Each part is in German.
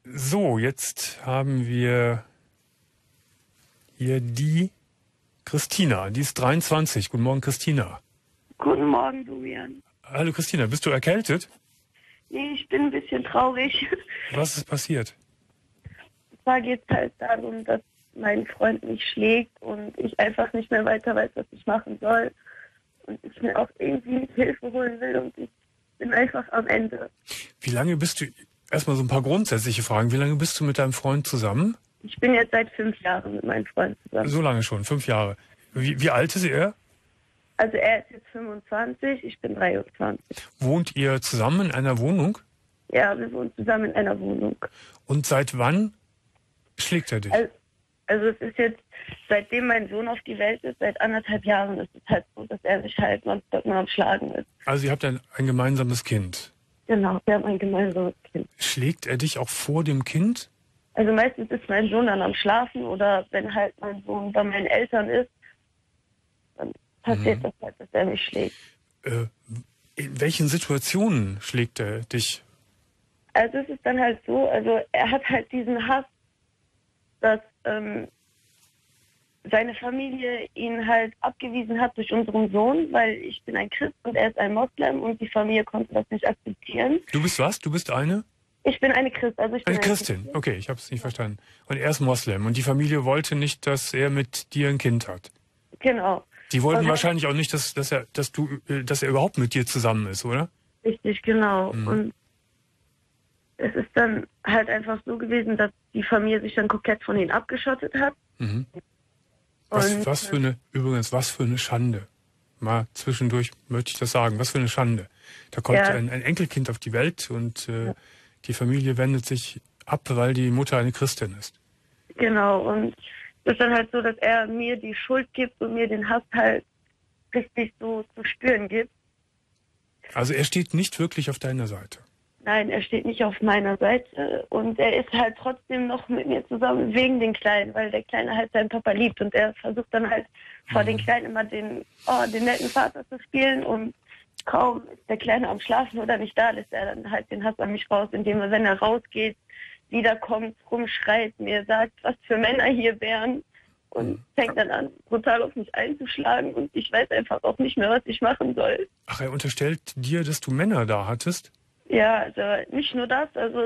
So, jetzt haben wir hier die Christina, die ist 23. Guten Morgen, Christina. Guten Morgen, Julian. Hallo Christina, bist du erkältet? Nee, ich bin ein bisschen traurig. Was ist passiert? Zwar geht es halt darum, dass mein Freund mich schlägt und ich einfach nicht mehr weiter weiß, was ich machen soll. Und ich mir auch irgendwie Hilfe holen will und ich bin einfach am Ende. Wie lange bist du, erstmal so ein paar grundsätzliche Fragen, wie lange bist du mit deinem Freund zusammen? Ich bin jetzt seit 5 Jahren mit meinem Freund zusammen. So lange schon, 5 Jahre. Wie alt ist er? Also er ist jetzt 25, ich bin 23. Wohnt ihr zusammen in einer Wohnung? Ja, wir wohnen zusammen in einer Wohnung. Und seit wann schlägt er dich? Also es ist jetzt, seitdem mein Sohn auf die Welt ist, seit 1,5 Jahren ist es halt so, dass er sich halt nonstop nur am Schlagen ist. Also ihr habt ein gemeinsames Kind. Genau, wir haben ein gemeinsames Kind. Schlägt er dich auch vor dem Kind? Also meistens ist mein Sohn dann am Schlafen oder wenn halt mein Sohn bei meinen Eltern ist, dann passiert das halt, dass er mich schlägt. In welchen Situationen schlägt er dich? Also es ist dann halt so, also er hat halt diesen Hass, dass seine Familie ihn halt abgewiesen hat durch unseren Sohn, weil ich bin ein Christ und er ist ein Moslem und die Familie konnte das nicht akzeptieren. Du bist was? Du bist eine? Ich bin eine Christ, also ich bin eine Christin. Okay, ich habe es nicht verstanden. Und er ist Moslem und die Familie wollte nicht, dass er mit dir ein Kind hat. Genau. Die wollten wahrscheinlich auch nicht, dass er überhaupt mit dir zusammen ist, oder? Richtig, genau. Und es ist dann halt einfach so gewesen, dass die Familie sich dann komplett von ihnen abgeschottet hat. Was für eine Schande. Mal zwischendurch möchte ich das sagen. Was für eine Schande. Da kommt ein Enkelkind auf die Welt und die Familie wendet sich ab, weil die Mutter eine Christin ist. Genau, und es ist dann halt so, dass er mir die Schuld gibt und mir den Hass halt richtig so zu spüren gibt. Also er steht nicht wirklich auf deiner Seite. Nein, er steht nicht auf meiner Seite und er ist halt trotzdem noch mit mir zusammen wegen den Kleinen, weil der Kleine halt seinen Papa liebt und er versucht dann halt vor den Kleinen immer den netten Vater zu spielen und kaum ist der Kleine am Schlafen oder nicht da, lässt er dann halt den Hass an mich raus, indem er, wenn er rausgeht, wiederkommt, rumschreit, mir sagt, was für Männer hier wären und fängt dann an, brutal auf mich einzuschlagen und ich weiß einfach auch nicht mehr, was ich machen soll. Ach, er unterstellt dir, dass du Männer da hattest? Ja, also nicht nur das, also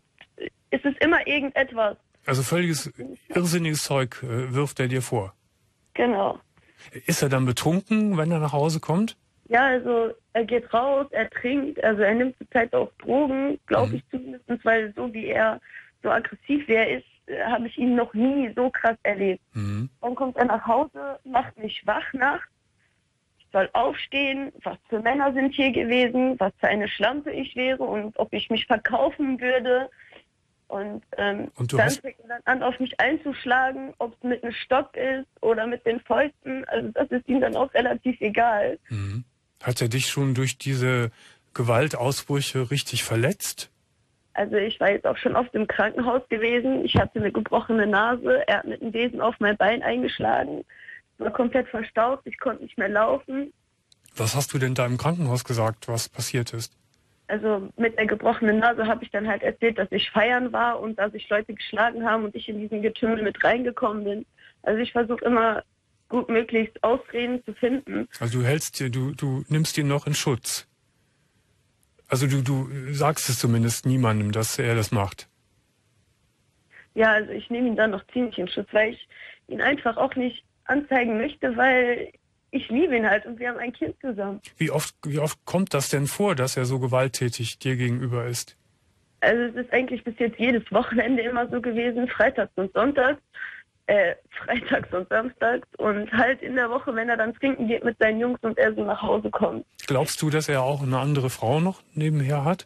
es ist immer irgendetwas. Also völliges irrsinniges Zeug wirft er dir vor? Genau. Ist er dann betrunken, wenn er nach Hause kommt? Ja, also er geht raus, er trinkt, also er nimmt zurzeit auch Drogen, glaube ich zumindest, weil so wie er, so aggressiv wie er ist, habe ich ihn noch nie so krass erlebt. Dann kommt er nach Hause, macht mich wach nachts, ich soll aufstehen, was für Männer sind hier gewesen, was für eine Schlampe ich wäre und ob ich mich verkaufen würde. Und dann fängt er dann an, auf mich einzuschlagen, ob es mit einem Stock ist oder mit den Fäusten. Also das ist ihm dann auch relativ egal. Hat er dich schon durch diese Gewaltausbrüche richtig verletzt? Also ich war jetzt auch schon oft im Krankenhaus gewesen. Ich hatte eine gebrochene Nase. Er hat mit einem Besen auf mein Bein eingeschlagen. Ich war komplett verstaucht. Ich konnte nicht mehr laufen. Was hast du denn da im Krankenhaus gesagt, was passiert ist? Also mit der gebrochenen Nase habe ich dann halt erzählt, dass ich feiern war und dass ich Leute geschlagen habe und ich in diesen Getümmel mit reingekommen bin. Also ich versuche immer gut möglichst Ausreden zu finden. Also du nimmst ihn noch in Schutz. Also du sagst es zumindest niemandem, dass er das macht. Ja, also ich nehme ihn dann noch ziemlich in Schutz, weil ich ihn einfach auch nicht anzeigen möchte, weil ich liebe ihn halt und wir haben ein Kind zusammen. Wie oft kommt das denn vor, dass er so gewalttätig dir gegenüber ist? Also es ist eigentlich bis jetzt jedes Wochenende immer so gewesen, freitags und samstags und halt in der Woche, wenn er dann trinken geht mit seinen Jungs und er so nach Hause kommt. Glaubst du, dass er auch eine andere Frau noch nebenher hat?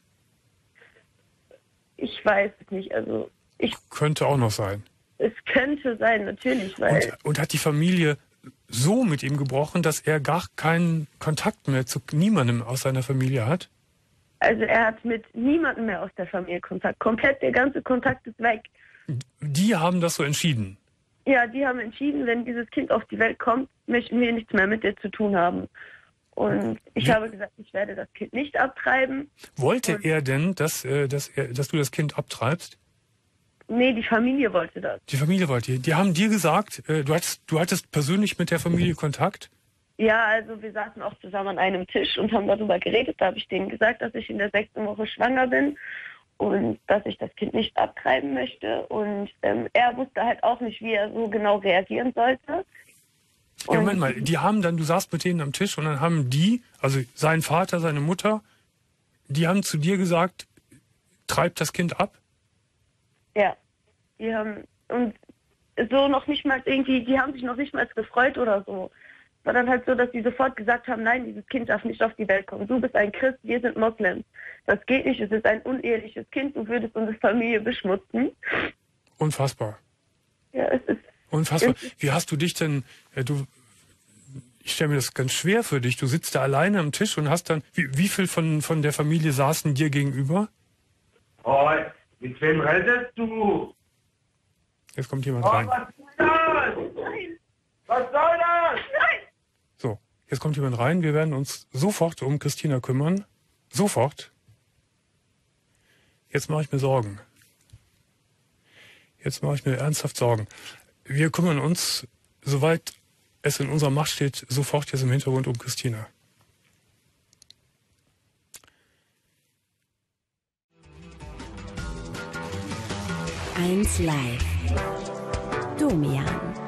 Ich weiß es nicht, also könnte auch noch sein. Es könnte sein, natürlich, weil... Und hat die Familie so mit ihm gebrochen, dass er gar keinen Kontakt mehr zu niemandem aus seiner Familie hat? Also er hat mit niemandem mehr aus der Familie Kontakt. Komplett, der ganze Kontakt ist weg. Die haben das so entschieden? Ja, die haben entschieden, wenn dieses Kind auf die Welt kommt, möchten wir nichts mehr mit dir zu tun haben. Und ich habe gesagt, ich werde das Kind nicht abtreiben. Wollte er denn, dass du das Kind abtreibst? Nee, die Familie wollte das. Die Familie wollte. Die haben dir gesagt, du hattest persönlich mit der Familie Kontakt? Ja, also wir saßen auch zusammen an einem Tisch und haben darüber geredet. Da habe ich denen gesagt, dass ich in der 6. Woche schwanger bin und dass ich das Kind nicht abtreiben möchte. Und er wusste halt auch nicht, wie er so genau reagieren sollte. Ja, Moment mal, du saßt mit denen am Tisch und dann haben die, also sein Vater, seine Mutter, die haben zu dir gesagt, treib das Kind ab? Ja, die haben, und so noch nicht mal irgendwie, die haben sich noch nicht mal gefreut oder so. War dann halt so, dass die sofort gesagt haben, nein, dieses Kind darf nicht auf die Welt kommen. Du bist ein Christ, wir sind Moslems. Das geht nicht, es ist ein uneheliches Kind, du würdest unsere Familie beschmutzen. Unfassbar. Ja, es ist... Unfassbar. Wie hast du dich denn, ich stelle mir das ganz schwer für dich, du sitzt da alleine am Tisch und hast dann, wie viel von der Familie saßen dir gegenüber? Oh, mit wem redest du? Jetzt kommt jemand rein. Was soll das? Nein. Was soll das? Nein. So, jetzt kommt jemand rein, wir werden uns sofort um Christina kümmern. Sofort. Jetzt mache ich mir Sorgen. Jetzt mache ich mir ernsthaft Sorgen. Wir kümmern uns, soweit es in unserer Macht steht, sofort jetzt im Hintergrund um Christina. Eins Live. Domian.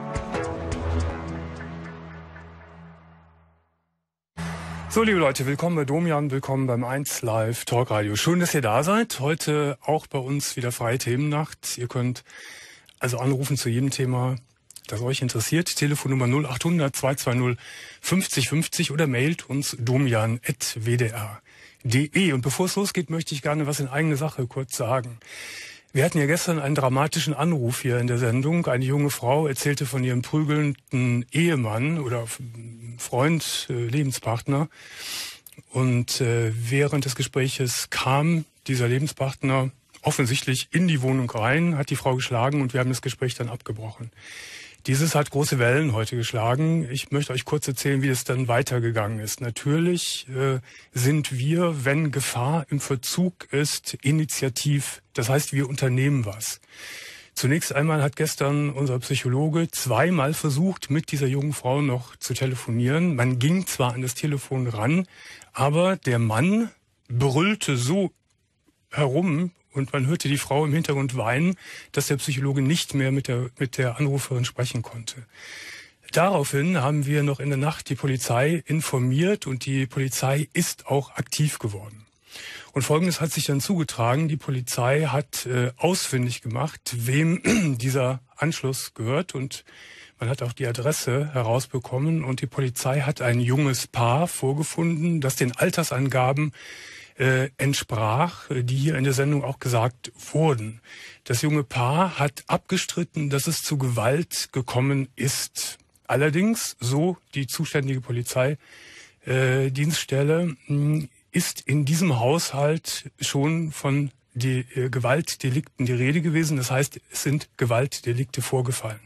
So, liebe Leute, willkommen bei Domian, willkommen beim 1 Live Talkradio. Schön, dass ihr da seid. Heute auch bei uns wieder freie Themennacht. Ihr könnt also anrufen zu jedem Thema, das euch interessiert. Telefonnummer 0800 220 50 50 oder mailt uns domian@wdr.de. Und bevor es losgeht, möchte ich gerne was in eigene Sache kurz sagen. Wir hatten ja gestern einen dramatischen Anruf hier in der Sendung. Eine junge Frau erzählte von ihrem prügelnden Ehemann oder Freund, Lebenspartner. Und während des Gespräches kam dieser Lebenspartner offensichtlich in die Wohnung rein, hat die Frau geschlagen und wir haben das Gespräch dann abgebrochen. Dieses hat große Wellen heute geschlagen. Ich möchte euch kurz erzählen, wie es dann weitergegangen ist. Natürlich sind wir, wenn Gefahr im Verzug ist, initiativ. Das heißt, wir unternehmen was. Zunächst einmal hat gestern unser Psychologe zweimal versucht, mit dieser jungen Frau noch zu telefonieren. Man ging zwar an das Telefon ran, aber der Mann brüllte so herum und man hörte die Frau im Hintergrund weinen, dass der Psychologe nicht mehr mit der Anruferin sprechen konnte. Daraufhin haben wir noch in der Nacht die Polizei informiert und die Polizei ist auch aktiv geworden. Und Folgendes hat sich dann zugetragen. Die Polizei hat ausfindig gemacht, wem dieser Anschluss gehört und man hat auch die Adresse herausbekommen und die Polizei hat ein junges Paar vorgefunden, das den Altersangaben entsprach, die hier in der Sendung auch gesagt wurden. Das junge Paar hat abgestritten, dass es zu Gewalt gekommen ist. Allerdings, so die zuständige Polizeidienststelle, ist in diesem Haushalt schon von Gewaltdelikten die Rede gewesen. Das heißt, es sind Gewaltdelikte vorgefallen.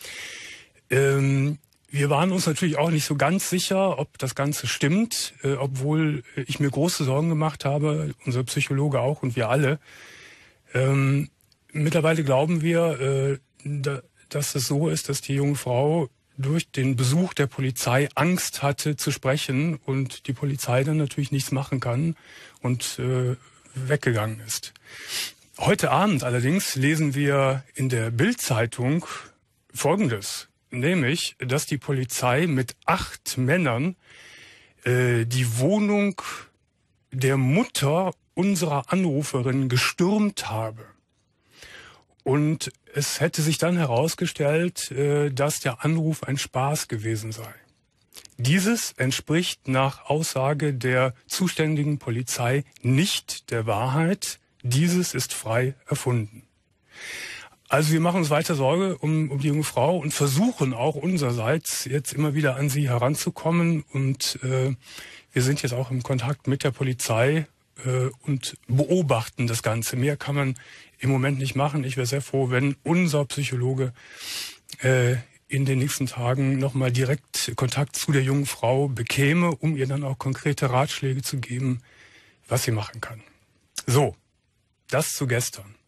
Wir waren uns natürlich auch nicht so ganz sicher, ob das Ganze stimmt, obwohl ich mir große Sorgen gemacht habe, unser Psychologe auch und wir alle. Mittlerweile glauben wir, dass es so ist, dass die junge Frau durch den Besuch der Polizei Angst hatte zu sprechen und die Polizei dann natürlich nichts machen kann und weggegangen ist. Heute Abend allerdings lesen wir in der Bild-Zeitung Folgendes. Nämlich, dass die Polizei mit 8 Männern die Wohnung der Mutter unserer Anruferin gestürmt habe. Und es hätte sich dann herausgestellt, dass der Anruf ein Spaß gewesen sei. Dieses entspricht nach Aussage der zuständigen Polizei nicht der Wahrheit. Dieses ist frei erfunden. Also wir machen uns weiter Sorge um die junge Frau und versuchen auch unsererseits jetzt immer wieder an sie heranzukommen. Und wir sind jetzt auch im Kontakt mit der Polizei und beobachten das Ganze. Mehr kann man im Moment nicht machen. Ich wäre sehr froh, wenn unser Psychologe in den nächsten Tagen nochmal direkt Kontakt zu der jungen Frau bekäme, um ihr dann auch konkrete Ratschläge zu geben, was sie machen kann. So, das zu gestern.